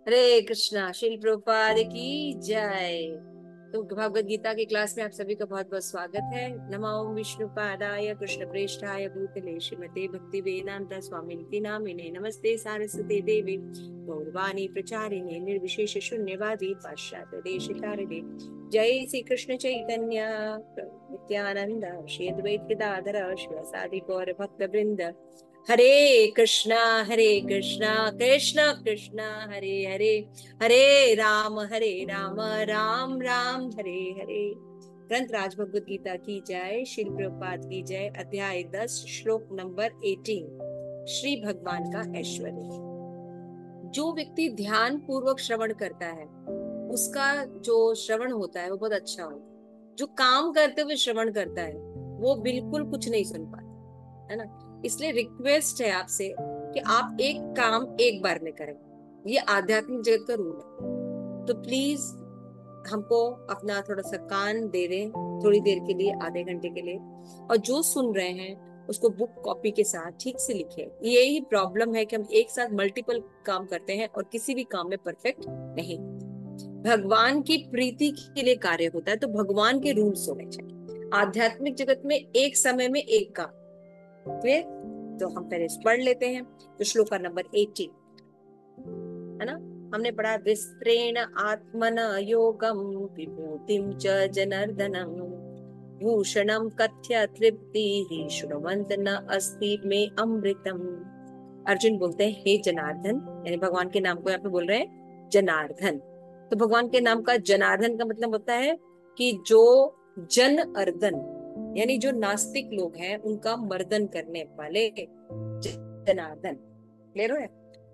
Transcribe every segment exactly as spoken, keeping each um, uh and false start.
हरे कृष्णा। श्रील प्रभुपाद की जय। तो भगवत गीता की क्लास में आप सभी का बहुत बहुत स्वागत है। नमो विष्णु पादाय कृष्ण प्रेष्ठाय भूतले श्रीमते भक्ति वेदांत स्वामी निति नामिने नमस्ते सारस्वते देवी गौरवाणी प्रचारिणे निर्विशेष शून्यवादी पाश्चात्य देशिकारिणे। जय श्री कृष्ण चैतन्य प्रभु नित्यानंद श्री अद्वैत गदाधर शिवसादि गौर भक्त वृंद। हरे कृष्णा हरे कृष्णा कृष्णा कृष्णा हरे हरे, हरे राम हरे राम राम राम हरे हरे। ग्रंथ राज भगवत गीता की जय। श्रील प्रभुपाद की जय। अध्याय दस श्लोक नंबर अठारह। श्री भगवान का ऐश्वर्य। जो व्यक्ति ध्यान पूर्वक श्रवण करता है उसका जो श्रवण होता है वो बहुत अच्छा होता है। जो काम करते हुए श्रवण करता है वो बिल्कुल कुछ नहीं सुन पाता, है ना। इसलिए रिक्वेस्ट है आपसे कि आप एक काम एक बार में करें। ये आध्यात्मिक जगत का रूल है। तो प्लीज हमको अपना थोड़ा सा कान दे दें थोड़ी देर के लिए, आधे घंटे के लिए, और जो सुन रहे हैं उसको बुक कॉपी के साथ ठीक से लिखें। यही प्रॉब्लम है कि हम एक साथ मल्टीपल काम करते हैं और किसी भी काम में परफेक्ट नहीं। भगवान की प्रीति के लिए कार्य होता है तो भगवान के रूल्स होने चाहिए। आध्यात्मिक जगत में एक समय में एक काम। क्लियर? तो हम पहले पढ़ लेते हैं। तो श्लोक का नंबर अठारह, है ना। हमने पढ़ा विस्त्रेण आत्मन योगम विभूतिम च जनार्दनम भूषणम कथ्य तृप्ति ही श्रुवंत न अस्ति में अमृतम। अर्जुन बोलते हैं हे जनार्दन, यानी भगवान के नाम को यहाँ पे बोल रहे हैं जनार्दन। तो भगवान के नाम का जनार्दन का मतलब होता है कि जो जन अर्दन, यानी जो नास्तिक लोग हैं उनका मर्दन करने वाले जनार्दन। क्लियर हो?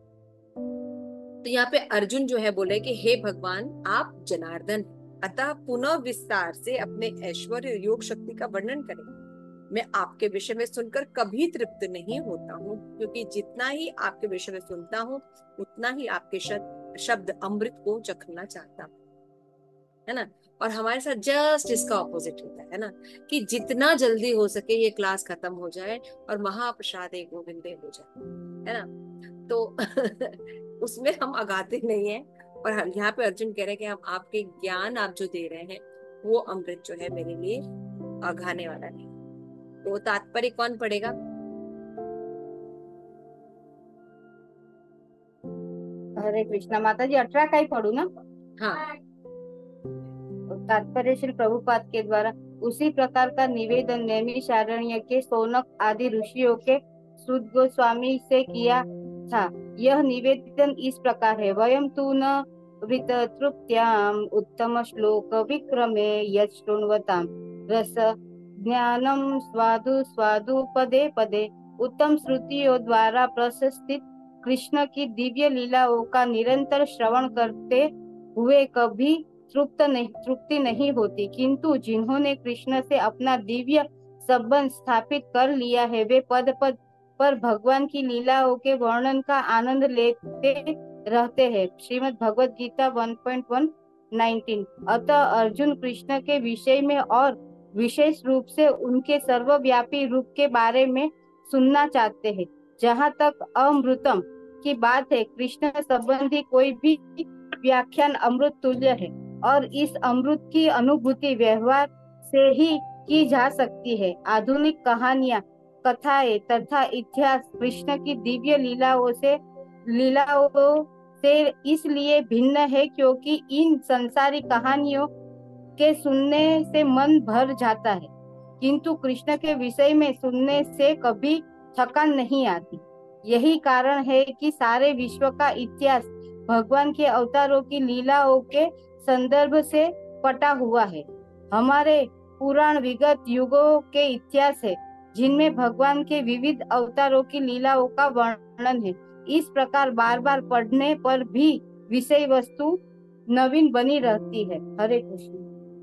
तो यहाँ पे अर्जुन जो है बोले कि हे भगवान आप जनार्दन, अतः पुनः विस्तार से अपने ऐश्वर्य योग शक्ति का वर्णन करें। मैं आपके विषय में सुनकर कभी तृप्त नहीं होता हूँ, क्योंकि जितना ही आपके विषय में सुनता हूँ उतना ही आपके शब्द शब्द अमृत को चखना चाहता हूँ, है ना। और हमारे साथ जस्ट इसका ऑपोजिट होता है ना, कि जितना जल्दी हो सके ये क्लास खत्म हो जाए और महाप्रसाद गोविंदे हो जाए, है ना। तो उसमें हम आगाते नहीं है। और हम यहाँ पे अर्जुन कह रहे हैं कि हम आपके ज्ञान आप जो दे रहे हैं वो अमृत जो है मेरे लिए आघाने वाला नहीं। तो तात्पर्य कौन पढ़ेगा? हरे कृष्णा। माता जी अठारह का ही पढ़ू ना? हाँ। तात्पर्य श्री प्रभुपाद के द्वारा उसी प्रकार का निवेदन नैमिषारण्य के सौनक आदि ऋषियों के सुत गोस्वामी से किया था। यह निवेदन इस प्रकार है। वयम तु न वृत तृप्त्याम उत्तम श्लोक विक्रमे यत् शृण्वताम रस ज्ञानम स्वादु स्वादु पदे पदे उत्तम श्रुतियों द्वारा प्रशस्तित कृष्ण की दिव्य लीलाओं का निरंतर श्रवण करते हुए कभी तृप्त नहीं तृप्ति नहीं होती, किंतु जिन्होंने कृष्ण से अपना दिव्य संबंध स्थापित कर लिया है वे पद पद पर भगवान की लीलाओं के वर्णन का आनंद लेते रहते हैं। Shrimad Bhagavad Gita one point one nineteen. अतः अर्जुन कृष्ण के विषय में और विशेष रूप से उनके सर्वव्यापी रूप के बारे में सुनना चाहते हैं। जहाँ तक अमृतम की बात है, कृष्ण संबंधी कोई भी व्याख्यान अमृत तुल्य है और इस अमृत की अनुभूति व्यवहार से ही की जा सकती है। आधुनिक कहानियां, कथाएं तथा इतिहास कृष्ण की दिव्य लीलाओं से लीलाओं से इसलिए भिन्न है क्योंकि इन संसारी कहानियों के सुनने से मन भर जाता है, किंतु कृष्ण के विषय में सुनने से कभी थकान नहीं आती। यही कारण है कि सारे विश्व का इतिहास भगवान के अवतारों की लीलाओं के संदर्भ से पटा हुआ है। हमारे पुराण विगत युगों के इतिहास है जिनमें भगवान के विविध अवतारों की लीलाओं का वर्णन है। इस प्रकार बार बार पढ़ने पर भी विषय वस्तु नवीन बनी रहती है। हरे कृष्ण।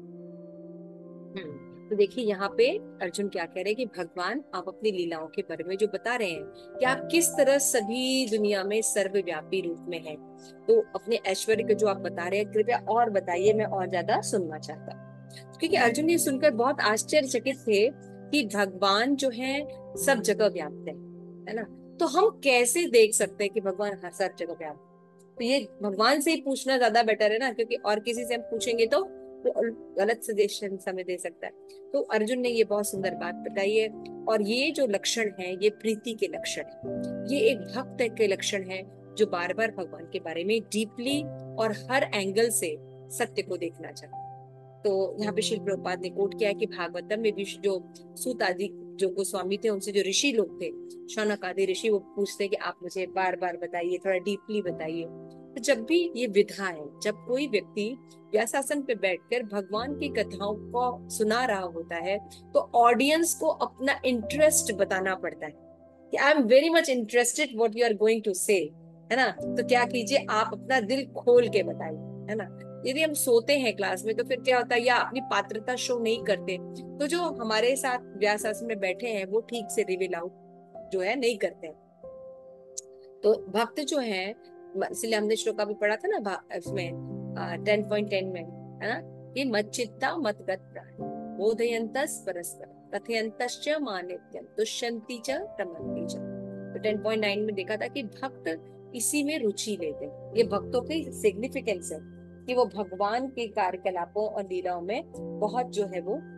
हम्म तो देखिए यहाँ पे अर्जुन क्या कह रहे हैं कि भगवान आप अपनी लीलाओं के बारे में जो बता रहे हैं कि आप किस तरह सभी दुनिया में सर्वव्यापी रूप में हैं, तो अपने ऐश्वर्य को जो आप बता रहे हैं कृपया और बताइए, मैं और ज्यादा सुनना चाहता हूँ। क्योंकि अर्जुन ये सुनकर बहुत आश्चर्यचकित थे कि भगवान जो है सब जगह व्याप्त है है ना। तो हम कैसे देख सकते हैं कि भगवान हर सब जगह व्याप्त? तो ये भगवान से ही पूछना ज्यादा बेटर है ना, क्योंकि और किसी से हम पूछेंगे तो वो गलत सजेशन हमें दे सकता है। तो अर्जुन ने ये बहुत सुंदर बात बताई है। और ये जो लक्षण है ये प्रीति के लक्षण है, ये एक भक्त के लक्षण है जो बार बार भगवान के बारे में डीपली और हर एंगल से सत्य को देखना चाहता है। तो यहाँ पे शिल प्रभुपाद ने कोट किया है कि भागवतम में भी जो सूत आदि जो गोस्वामी थे, उनसे जो ऋषि लोग थे, शौनक आदि ऋषि, वो पूछते हैं कि आप मुझे बार बार बताइए, थोड़ा डीपली बताइए। तो जब भी ये विधा है, जब कोई व्यक्ति व्यासासन पे बैठकर भगवान की कथाओं को सुना रहा होता है, तो ऑडियंस को अपना इंटरेस्ट बताना पड़ता है कि I am very much interested what you are going to say, है ना। तो क्या कीजिए, आप अपना दिल खोल के बताइए, है ना। यदि हम सोते हैं क्लास में तो फिर क्या होता है, या अपनी पात्रता शो नहीं करते, तो जो हमारे साथ व्यासासन में बैठे हैं वो ठीक से रिवील आउट जो है नहीं करते हैं। तो भक्त जो है, इसलिए हमने श्लोका भी पढ़ा था ना इसमें टेन पॉइंट टेन में, है ना, कि मत चित्ता मत गत प्राण बोधयंतस परस्पर कथयंतश्च मानित्यं तुष्यन्ति च रमन्ति च। तो टेन पॉइंट नाइन में देखा था कि भक्त इसी में रुचि लेते हैं। ये भक्तों की सिग्निफिकेंस है कि वो भगवान के कार्यकलापों और लीलाओं में बहुत जो है वो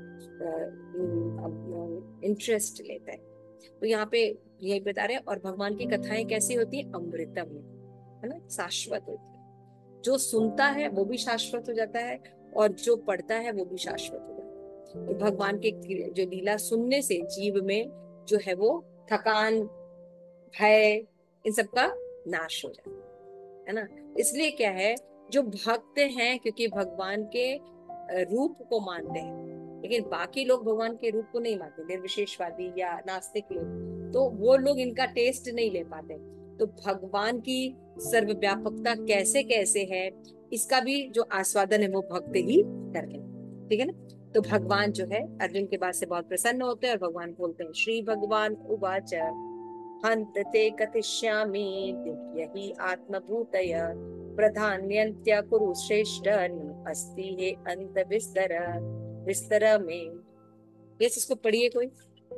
इंटरेस्ट लेते हैं। तो यहाँ पे यही बता रहे हैं। और भगवान की कथाएं कैसी होती है, अमृतम, है ना, शाश्वत होती है। जो सुनता है वो भी शाश्वत हो जाता है और जो पढ़ता है वो भी शाश्वत हो जाता है। तो भगवान के जो लीला सुनने से जीव में जो है वो थकान, भय, इन सब का नाश हो जाता है ना। इसलिए क्या है, जो भक्त हैं क्योंकि भगवान के रूप को मानते हैं, लेकिन बाकी लोग भगवान के रूप को नहीं मानते, निर्विशेषवादी या नास्तिक लोग, तो वो लोग इनका टेस्ट नहीं ले पाते। तो भगवान की सर्वव्यापकता कैसे कैसे है, इसका भी जो आस्वादन है वो भक्त ही करते हैं, ठीक है ना। तो भगवान जो है अर्जुन के बात से बहुत प्रसन्न होते हैं और भगवान बोलते हैं, श्री भगवान उवाच हन्त ते कथिष्यामि दिव्यहि आत्मभूतय प्रधान्यन्त्य कुरु श्रेष्ठ अस्ति हे अंत विस्तर विस्तर में। यस, इसको पढ़िए, कोई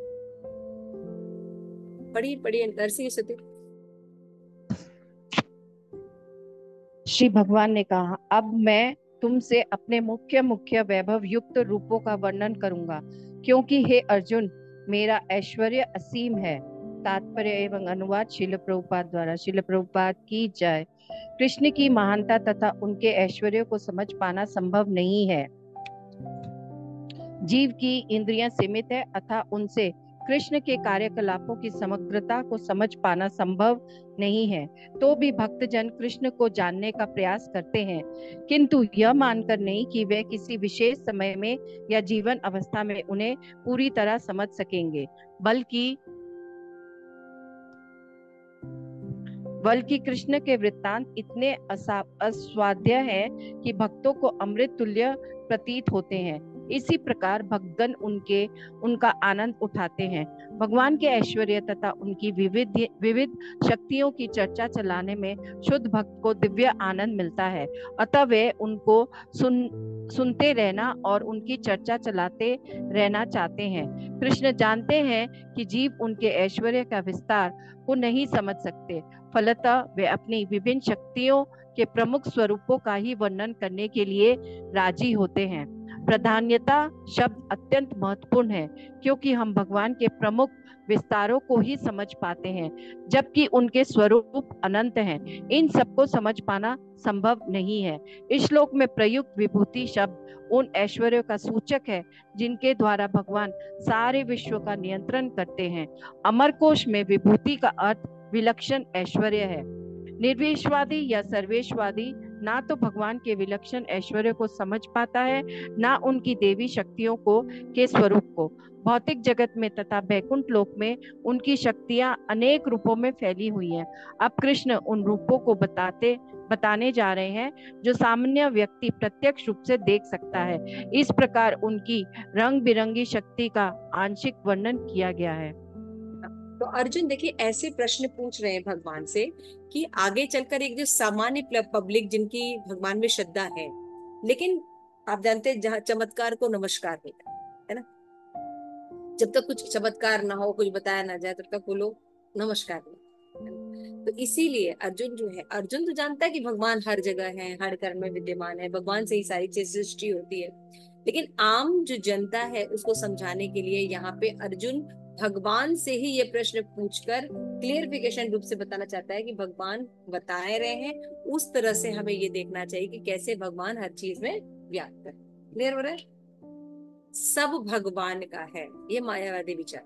पढ़िए पढ़िए नरसिंह सती। श्री भगवान ने कहा, अब मैं तुमसे अपने मुख्य मुख्य वैभव युक्त रूपों का वर्णन करूंगा, क्योंकि हे अर्जुन मेरा ऐश्वर्य असीम है। तात्पर्य एवं अनुवाद शिल प्रभुपाद द्वारा। शिल प्रभुपाद की जय। कृष्ण की महानता तथा उनके ऐश्वर्य को समझ पाना संभव नहीं है। जीव की इंद्रियां सीमित है अतः उनसे कृष्ण के कार्यकलापों की समग्रता को समझ पाना संभव नहीं है। तो भी भक्तजन कृष्ण को जानने का प्रयास करते हैं, किंतु यह मानकर नहीं कि वे किसी विशेष समय में या जीवन अवस्था में उन्हें पूरी तरह समझ सकेंगे, बल्कि बल्कि कृष्ण के वृत्तांत इतने अस्वाद्य हैं कि भक्तों को अमृत तुल्य प्रतीत होते हैं। इसी प्रकार भक्तगण उनके उनका आनंद उठाते हैं। भगवान के ऐश्वर्य तथा उनकी विविध विविध शक्तियों की चर्चा चलाने में शुद्ध भक्त को दिव्य आनंद मिलता है, अतः वे उनको सुन सुनते रहना और उनकी चर्चा चलाते रहना चाहते हैं। कृष्ण जानते हैं कि जीव उनके ऐश्वर्य का विस्तार को नहीं समझ सकते, फलतः वे अपनी विभिन्न शक्तियों के प्रमुख स्वरूपों का ही वर्णन करने के लिए राजी होते हैं। प्राधान्यता शब्द अत्यंत महत्वपूर्ण है, क्योंकि हम भगवान के प्रमुख विस्तारों को ही समझ पाते हैं, जबकि उनके स्वरूप अनंत हैं। इन सबको समझ पाना संभव नहीं है। इस श्लोक में प्रयुक्त विभूति शब्द उन ऐश्वर्यों का सूचक है जिनके द्वारा भगवान सारे विश्व का नियंत्रण करते हैं। अमरकोश में विभूति का अर्थ विलक्षण ऐश्वर्य है। निर्विशेषवादी या सर्वेशवादी ना तो भगवान के विलक्षण ऐश्वर्य को समझ पाता है, ना उनकी देवी शक्तियों को के स्वरूप को। भौतिक जगत में तथा बैकुंठ लोक में उनकी शक्तियां अनेक रूपों में फैली हुई हैं। अब कृष्ण उन रूपों को बताते बताने जा रहे हैं जो सामान्य व्यक्ति प्रत्यक्ष रूप से देख सकता है। इस प्रकार उनकी रंग बिरंगी शक्ति का आंशिक वर्णन किया गया है। तो अर्जुन देखिए ऐसे प्रश्न पूछ रहे हैं भगवान से कि आगे चलकर एक जो सामान्य पब्लिक जिनकी भगवान में श्रद्धा है, लेकिन आप जानते हैं जहाँ चमत्कार को नमस्कार देता है ना, जब तक कुछ चमत्कार ना हो, कुछ बताया ना जाए, तब तक वो लोग नमस्कार नहीं। तो इसीलिए अर्जुन जो है, अर्जुन तो जानता है कि भगवान हर जगह है, हर कर्म में विद्यमान है, भगवान से ही सारी चीज सृष्टि होती है। लेकिन आम जो जनता है उसको समझाने के लिए यहाँ पे अर्जुन भगवान से ही ये प्रश्न पूछकर क्लियरिफिकेशन रूप से बताना चाहता है कि भगवान बता रहे हैं, उस तरह से हमें ये देखना चाहिए कि कैसे भगवान हर चीज में व्याप्त है। क्लियर हो रहा है? सब भगवान का है, ये मायावादी विचार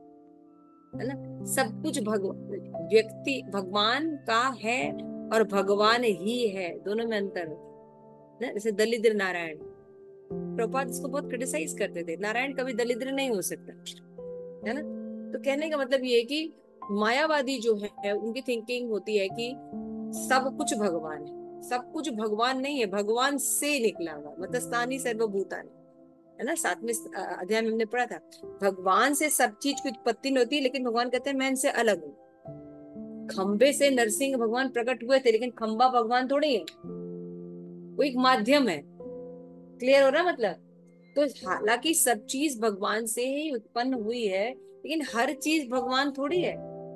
है ना। सब कुछ भगवान, व्यक्ति भगवान का है और भगवान ही है, दोनों में अंतर है ना। जैसे दलिद्र नारायण, प्रभुपाद इसको बहुत क्रिटिसाइज करते थे, नारायण कभी दलिद्र नहीं हो सकता, है ना। तो कहने का मतलब ये है कि मायावादी जो है उनकी थिंकिंग होती है कि सब कुछ भगवान है। सब कुछ भगवान नहीं है, भगवान से निकला हुआ, मतलब स्थानी सर्वभूतानि, है ना। सातवें अध्याय में हमने पढ़ा था, भगवान से सब चीज की उत्पत्ति नहीं होती, लेकिन भगवान कहते हैं मैं इनसे अलग हूँ। खंबे से नरसिंह भगवान प्रकट हुए थे, लेकिन खंबा भगवान थोड़ी है, वो एक माध्यम है। क्लियर हो रहा मतलब? तो हालांकि सब चीज भगवान से ही उत्पन्न हुई है, लेकिन हर चीज भगवान थोड़ी है।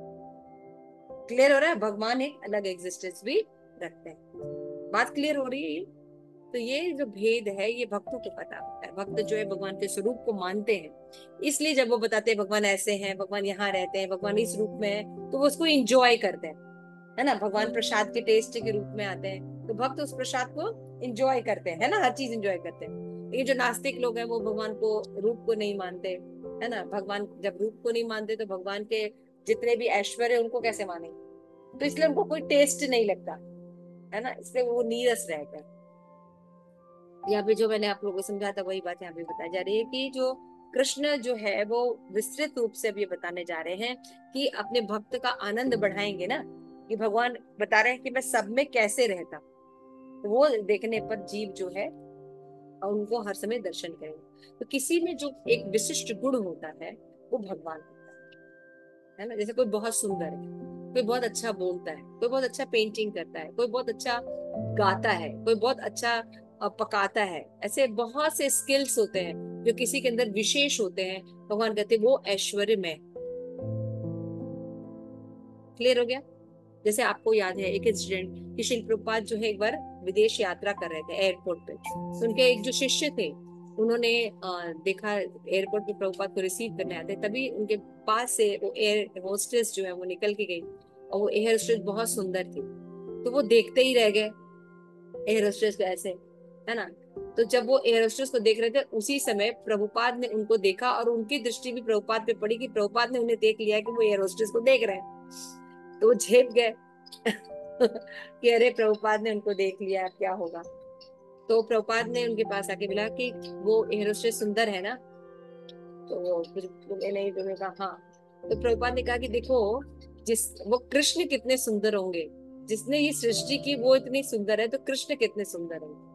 क्लियर हो रहा है? भगवान एक अलग एग्जिस्टेंस भी रखते हैं। बात क्लियर हो रही है ये? तो ये जो भेद है ये भक्तों को पता होता है। भक्त जो है भगवान के स्वरूप को मानते हैं, इसलिए जब वो बताते हैं भगवान ऐसे हैं, भगवान यहाँ रहते हैं, भगवान इस रूप में है, तो वो उसको इंजॉय करते हैं, है ना। भगवान प्रसाद के टेस्ट के रूप में आते हैं, तो भक्त उस प्रसाद को इंजॉय करते हैं, है ना, हर चीज इंजॉय करते हैं। ये जो नास्तिक लोग हैं वो भगवान को, रूप को नहीं मानते, है ना। भगवान जब रूप को नहीं मानते तो भगवान के जितने भी ऐश्वर्य उनको कैसे मानेंगे? तो इसलिए उनको कोई टेस्ट नहीं लगता, है ना, इसलिए वो नीरस रहता है। यहाँ पे जो मैंने आप लोगों को समझाया था वही बात यहाँ पे बताई जा रही है कि जो कृष्ण जो है वो विस्तृत रूप से अब ये बताने जा रहे हैं कि अपने भक्त का आनंद बढ़ाएंगे ना, कि भगवान बता रहे हैं कि मैं सब में कैसे रहता, तो वो देखने पर जीव जो है और उनको हर समय दर्शन करेंगे। तो किसी में जो एक विशिष्ट गुण होता है वो भगवान होता है, है ना। जैसे कोई बहुत सुंदर है, कोई बहुत अच्छा बोलता है, कोई बहुत अच्छा पेंटिंग करता है, कोई बहुत अच्छा गाता है, कोई बहुत अच्छा अ, पकाता है। ऐसे बहुत से स्किल्स होते हैं जो किसी के अंदर विशेष होते हैं, भगवान कहते हैं वो ऐश्वर्य में। क्लियर हो गया? जैसे आपको याद है एक इंसिडेंट कि शिल प्रभुपाद जो है एक बार विदेश यात्रा कर रहे थे एयरपोर्ट पे, तो उनके एक जो शिष्य थे उन्होंने अ, देखा एयरपोर्ट पे प्रभुपाद को रिसीव करने आते, तभी उनके पास से वो एयर होस्टेस जो है वो निकल के गई, और वो एयर होस्टेस बहुत सुंदर थी, तो वो देखते ही रह गए एयर होस्टेस को ऐसे, है ना। तो जब वो एयर होस्टेस को देख रहे थे उसी समय प्रभुपाद ने उनको देखा, और उनकी दृष्टि भी प्रभुपाद पे पड़ी कि प्रभुपाद ने उन्हें देख लिया कि वो एयर होस्टेस को देख रहे हैं, तो वो झेप गए कि अरे प्रभुपाद ने उनको देख लिया, अब क्या होगा। तो प्रभुपाद ने उनके पास आके बोला कि वो एयर होस्टेस सुंदर है ना, तो वो कुछ बोले नहीं, तो उन्होंने कहा हाँ। तो प्रभुपाद ने कहा कि देखो, जिस वो कृष्ण कितने सुंदर होंगे, जिसने ये सृष्टि की वो इतनी सुंदर है, तो कृष्ण कितने सुंदर होंगे।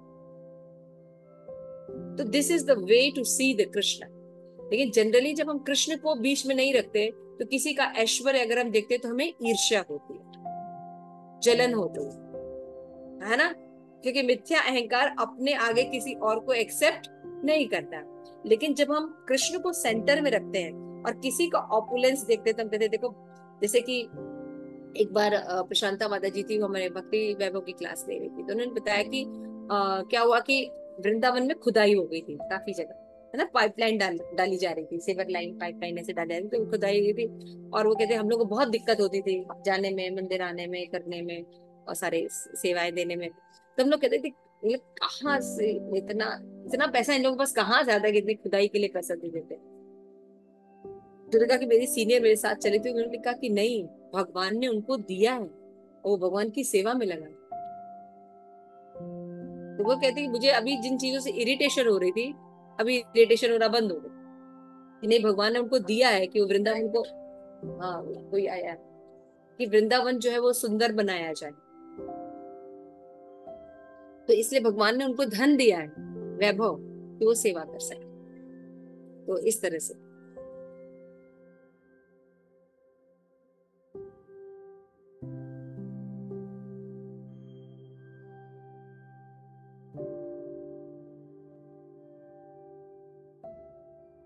तो this is the way to see the Krishna. लेकिन जनरली जब हम कृष्ण को बीच में नहीं रखते, तो किसी का ऐश्वर्य अगर हम देखते तो हमें ईर्ष्या होती है, जलन होती है, है ना। क्योंकि मिथ्या अहंकार अपने आगे किसी और को एक्सेप्ट नहीं करता। लेकिन जब हम कृष्ण को सेंटर में रखते हैं और किसी का ऑपुलेंस देखते हैं, तो हम कहते हैं देखो, जैसे कि एक बार अ, प्रशांता माता जी थी, वो हमारे भक्ति वैभव की क्लास ले रही थी, तो उन्होंने बताया कि आ, क्या हुआ कि वृंदावन में खुदाई हो गई थी काफी जगह, है ना। पाइपलाइन डाल डाली जा रही थी, सेवर लाइन पाइपलाइन ऐसे डाली जा रही थी, तो खुदाई हुई थी। और वो कहते हम लोग को बहुत दिक्कत होती थी जाने में, मंदिर आने में, करने में, और सारे सेवाएं देने में। तो हम लोग कहते थे ये कहाँ से इतना इतना पैसा इन लोगों के पास कहाँ से आता है कि इतनी खुदाई के लिए पैसा दे देते। तो उन्होंने कहा कि मेरी सीनियर मेरे साथ चली थी, उन्होंने कहा कि नहीं, भगवान ने उनको दिया है, और वो भगवान की सेवा में लगा। तो वो कहती कि मुझे अभी जिन चीजों से इरिटेशन हो रही थी, अभी इरिटेशन होना बंद हो गई, कि नहीं भगवान ने उनको दिया है कि वो वृंदावन को, हाँ कोई आया, कि वृंदावन जो है वो सुंदर बनाया जाए, तो इसलिए भगवान ने उनको धन दिया है, वैभव, कि वो सेवा कर सके। तो इस तरह से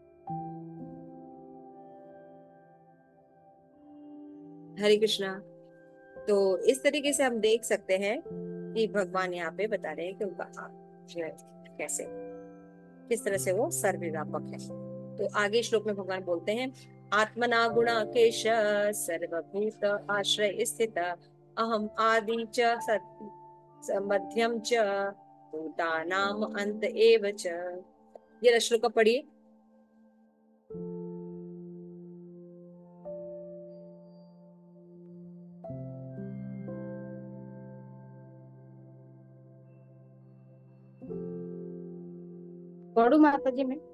हरे कृष्णा। तो इस तरीके से हम देख सकते हैं कि भगवान यहाँ पे बता रहे हैं कि उनका जो है कैसे किस तरह से वो सर्वव्यापक है। तो आगे श्लोक में भगवान बोलते हैं, आत्मना गुणाकेश सर्वभूत आश्रय स्थित अहम आदि च सत् मध्यम च भूतानाम अंत एव च। ये श्लोक का पढ़िए। पढ़ू माता जी में?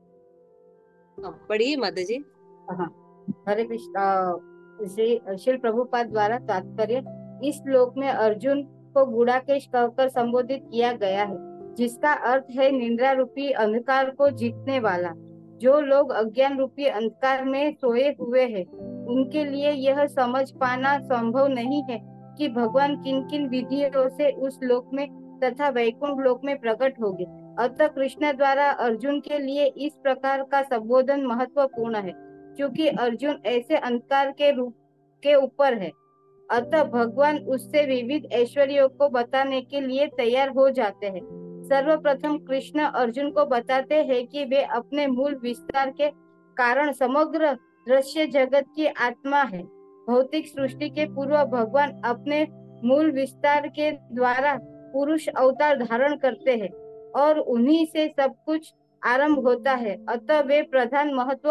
पढ़िए माता जी। हाँ, हरे कृष्ण। अ, श्री श्री प्रभुपाद द्वारा तात्पर्य, इस श्लोक में अर्जुन को गुणाकेश कहकर संबोधित किया गया है, जिसका अर्थ है निद्रा रूपी अंधकार को जीतने वाला। जो लोग अज्ञान रूपी अंधकार में सोए हुए हैं, उनके लिए यह समझ पाना संभव नहीं है कि भगवान किन किन विधियों से उस लोक में तथा वैकुंठ लोक में प्रकट होंगे। अतः कृष्ण द्वारा अर्जुन के लिए इस प्रकार का संबोधन महत्वपूर्ण है, क्योंकि अर्जुन ऐसे अंधकार के रूप के ऊपर है। अतः भगवान उससे विविध ऐश्वर्यों को बताने के लिए तैयार हो जाते हैं। सर्वप्रथम कृष्ण अर्जुन को बताते हैं कि वे अपने मूल विस्तार के कारण समग्र दृश्य जगत की आत्मा है। भौतिक सृष्टि के पूर्व भगवान अपने मूल विस्तार के द्वारा पुरुष अवतार धारण करते हैं और उन्हीं से सब कुछ आरंभ होता है। अतः वे प्रधान महत्व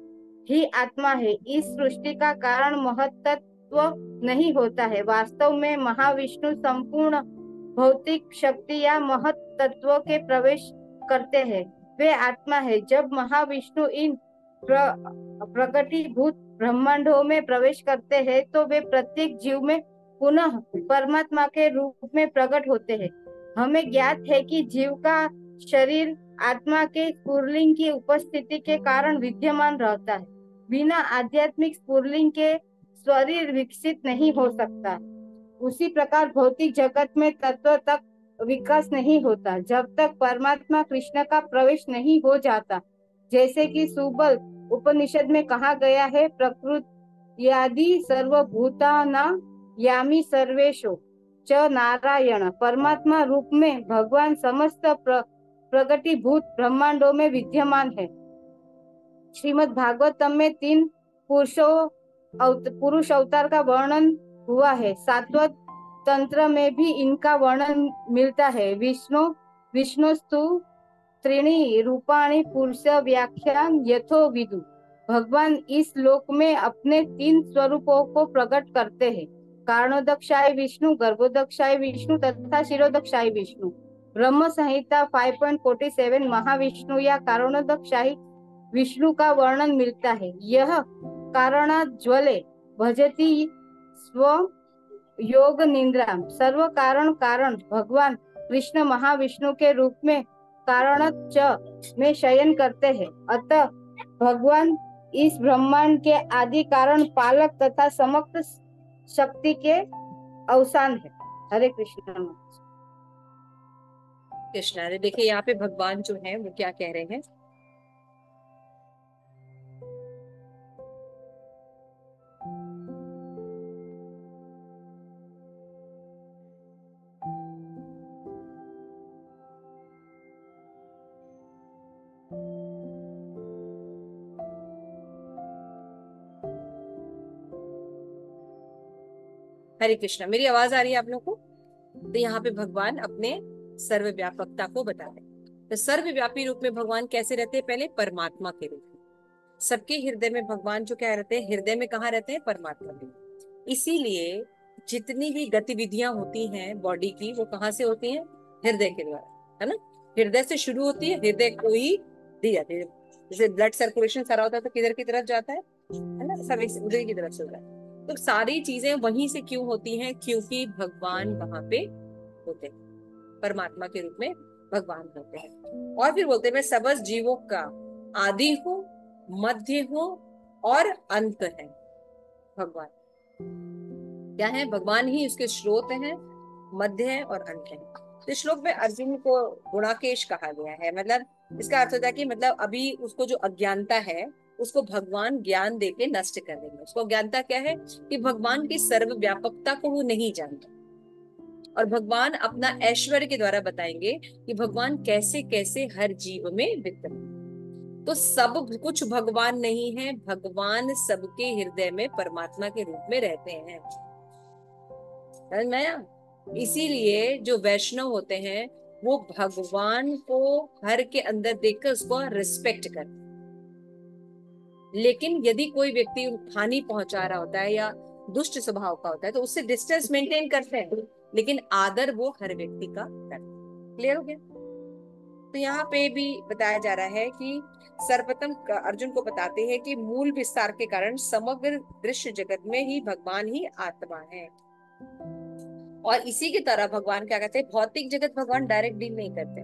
ही आत्मा है। इस सृष्टि का कारण महत्त्व नहीं होता है। वास्तव में महाविष्णु संपूर्ण भौतिक शक्ति या महत् तत्व के प्रवेश करते हैं। वे आत्मा है। जब महाविष्णु इन प्र, प्रकटीभूत ब्रह्मांडों में प्रवेश करते हैं, तो वे प्रत्येक जीव में पुनः परमात्मा के रूप में प्रकट होते हैं। हमें ज्ञात है कि जीव का शरीर आत्मा के स्फुरलिंग की उपस्थिति के कारण विद्यमान रहता है। बिना आध्यात्मिक स्फुरलिंग के शरीर विकसित नहीं हो सकता। उसी प्रकार भौतिक जगत में तत्व तक विकास नहीं होता जब तक परमात्मा कृष्ण का प्रवेश नहीं हो जाता। जैसे कि सुबल उपनिषद में कहा गया है, प्रकृति आदि सर्वभूतानां यामी सर्वेषु च नारायण। परमात्मा रूप में भगवान समस्त प्र, प्रगटीभूत ब्रह्मांडों में विद्यमान है। श्रीमद् भागवतम में तीन पुरुषों पुरुष अवतार का वर्णन हुआ है। सातवत तंत्र में भी इनका वर्णन मिलता है। विष्णु विष्णुस्तु त्रीणि रूपाणि पुरुष व्याख्यान यथो विदु। भगवान इस लोक में अपने तीन स्वरूपों को प्रकट करते हैं, कारणोदकशायी विष्णु, गर्भोदकशायी विष्णु तथा शिरोदकशायी विष्णु। ब्रह्म संहिता पाँच पॉइंट फोर्टी सेवन महाविष्णु या कारणोदकशायी विष्णु का वर्णन मिलता है। यह कारणाज्वले भजति स्व योग निद्रा। सर्व कारण कारण भगवान कृष्ण महाविष्णु के रूप में कारण च में शयन करते हैं। अतः भगवान इस ब्रह्मांड के आदि कारण, पालक तथा समस्त शक्ति के अवसान है। हरे कृष्ण। कृष्ण हरे। देखिए यहाँ पे भगवान जो है वो क्या कह रहे हैं, हरे कृष्णा। मेरी आवाज आ रही है आप लोग को? तो यहाँ पे भगवान अपने सर्वव्यापकता को बता रहे हैं। तो सर्वव्यापी रूप में भगवान कैसे रहते हैं? पहले परमात्मा के रूप में। सबके हृदय में भगवान जो क्या रहते हैं? हृदय में कहाँ रहते हैं? परमात्मा में। इसीलिए जितनी भी गतिविधियां होती हैं बॉडी की, वो कहाँ से होती हैं? हृदय के द्वारा, है ना। हृदय से शुरू होती है, हृदय को ही दी जाती है। जैसे ब्लड सर्कुलेशन सारा होता है तो किधर की तरफ जाता है? है ना, सब उधर की तरफ से होता है। तो सारी चीजें वहीं से क्यों होती हैं? क्योंकि भगवान वहां पे होते हैं, परमात्मा के रूप में भगवान होते हैं। और फिर बोलते हैं मैं सबस जीवों का आदि हूँ, मध्य हूँ और अंत है। भगवान क्या है? भगवान ही उसके स्रोत हैं, मध्य है और अंत है। तो श्लोक में अर्जुन को गुणाकेश कहा गया है। मतलब इसका अर्थ होता है कि मतलब अभी उसको जो अज्ञानता है उसको भगवान ज्ञान देके नष्ट कर देंगे। उसको ज्ञानता क्या है कि भगवान की सर्वव्यापकता को वो नहीं जानता, और भगवान अपना ऐश्वर्य के द्वारा बताएंगे कि भगवान कैसे कैसे हर जीव में विद्यमान। तो सब कुछ भगवान नहीं है, भगवान सबके हृदय में परमात्मा के रूप में रहते हैं। समझ में आया? इसीलिए जो वैष्णव होते हैं वो भगवान को हर के अंदर देखकर उसको रिस्पेक्ट करते हैं। लेकिन यदि कोई व्यक्ति हानि पहुंचा रहा होता है या दुष्ट स्वभाव का होता है तो उससे डिस्टेंस मेंटेन करते हैं, लेकिन आदर वो हर व्यक्ति का करते हैं। क्लियर हो गया? तो यहाँ पे भी बताया जा रहा है कि सर्वप्रथम अर्जुन को बताते हैं कि मूल विस्तार के कारण समग्र दृश्य जगत में ही भगवान ही आत्मा है। और इसी की तरह भगवान क्या कहते हैं, भौतिक जगत भगवान डायरेक्ट डील नहीं करते।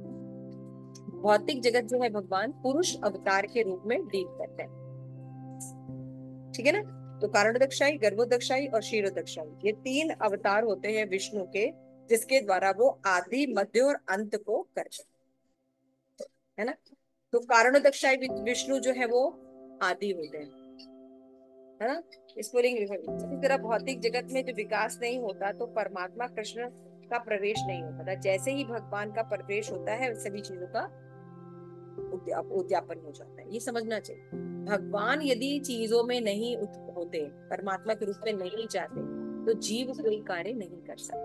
भौतिक जगत जो है भगवान पुरुष अवतार के रूप में डील करते हैं। ठीक है ना? तो कारणोदकशाई, गर्भोदकशाई और क्षीरोदकशाई, ये तीन अवतार होते हैं विष्णु के, जिसके द्वारा वो आदि मध्य और अंत को करते है ना। तो कारणोदकशाई विष्णु जो है वो आदि होते हैं, है ना। स्फुलिंग इसी तरह भौतिक जगत में जो विकास नहीं होता तो परमात्मा कृष्ण का प्रवेश नहीं होता था। जैसे ही भगवान का प्रवेश होता है सभी चीजों का उद्यापन हो जाता है। ये समझना चाहिए, भगवान यदि चीजों में नहीं होते, परमात्मा के रूप में नहीं जाते, तो जीव कोई कार्य नहीं कर सकता।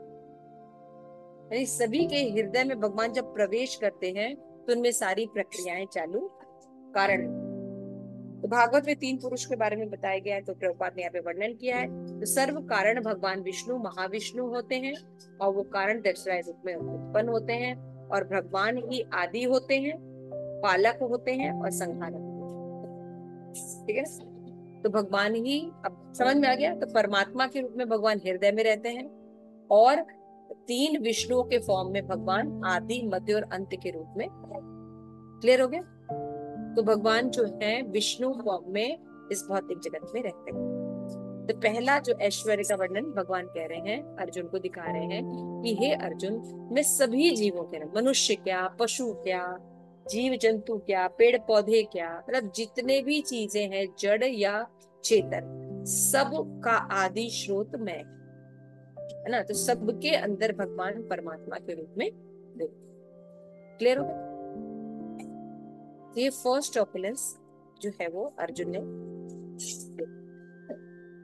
यानी सभी के हृदय में भगवान जब प्रवेश करते हैं तो उनमें सारी प्रक्रियाएं चालू कारण। तो भागवत में तीन पुरुष के बारे में बताया गया है, तो प्रभुपाद ने यहाँ पे वर्णन किया है। तो सर्व कारण भगवान विष्णु महाविष्णु होते हैं, और वो कारण दक्षराय रूप में उत्पन्न होते हैं, और भगवान ही आदि होते हैं, पालक होते हैं और संहारक। ठीक है, तो भगवान ही, अब समझ में आ गया। तो परमात्मा के रूप में भगवान हृदय में रहते हैं, और तीन विष्णुओं के फॉर्म में भगवान आदि मध्य और अंत के रूप में। क्लियर हो गया? तो भगवान जो है विष्णु फॉर्म में इस भौतिक जगत में रहते हैं। तो पहला जो ऐश्वर्य का वर्णन भगवान कह रहे हैं, अर्जुन को दिखा रहे हैं कि हे अर्जुन, मैं सभी जीवों के, मनुष्य क्या, पशु क्या, जीव जंतु क्या, पेड़ पौधे क्या, मतलब जितने भी चीजें हैं जड़ या चेतन, सब का आदि स्रोत मैं, है ना। तो सबके अंदर भगवान परमात्मा के रूप में। क्लियर हो गया? ये फर्स्ट ऑपुलेंस जो है वो अर्जुन ने।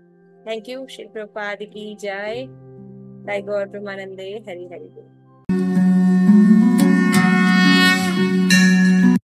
Thank you. श्री प्रभुपाद की जय। जय गौर प्रेमानंदे। हरि हरि बोल।